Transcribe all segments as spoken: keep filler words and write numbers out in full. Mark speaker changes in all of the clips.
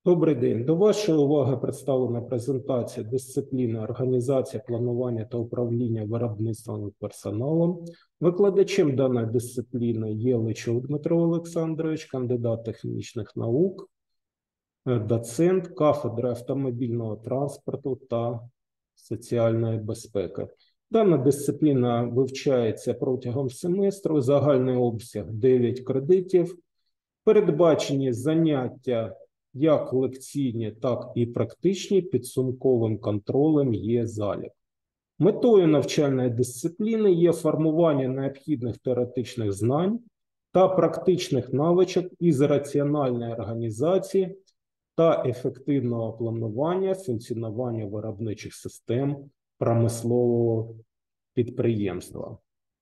Speaker 1: Добрий день. До вашої уваги представлена презентація дисципліни організація, планування та управління виробництвом і персоналом. Викладачем даної дисципліни є Личук Дмитро Олександрович, кандидат технічних наук, доцент кафедри автомобільного транспорту та соціальної безпеки. Дана дисципліна вивчається протягом семестру, загальний обсяг дев'ять кредитів, передбачені заняття як лекційні, так і практичні, підсумковим контролем є залік. Метою навчальної дисципліни є формування необхідних теоретичних знань та практичних навичок із раціональної організації та ефективного планування функціонування виробничих систем промислового підприємства.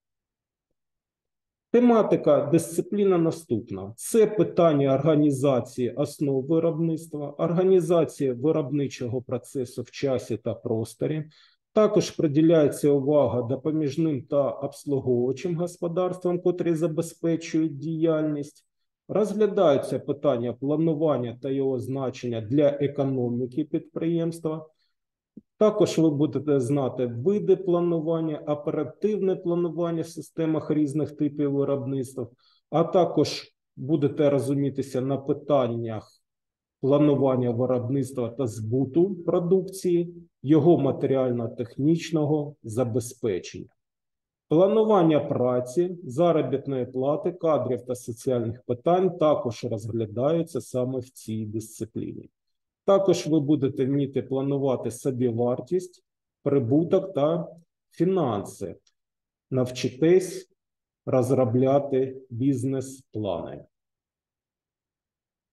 Speaker 1: Тематика дисципліна наступна. Це питання організації основ виробництва, організація виробничого процесу в часі та просторі. Також приділяється увага допоміжним та обслуговуючим господарствам, котрі забезпечують діяльність. Розглядаються питання планування та його значення для економіки підприємства. Також ви будете знати види планування, оперативне планування в системах різних типів виробництва, а також будете розумітися на питаннях планування виробництва та збуту продукції, його матеріально-технічного забезпечення. Планування праці, заробітної плати, кадрів та соціальних питань також розглядаються саме в цій дисципліні. Також ви будете вміти планувати собівартість, прибуток та фінанси. Навчитесь розробляти бізнес-плани.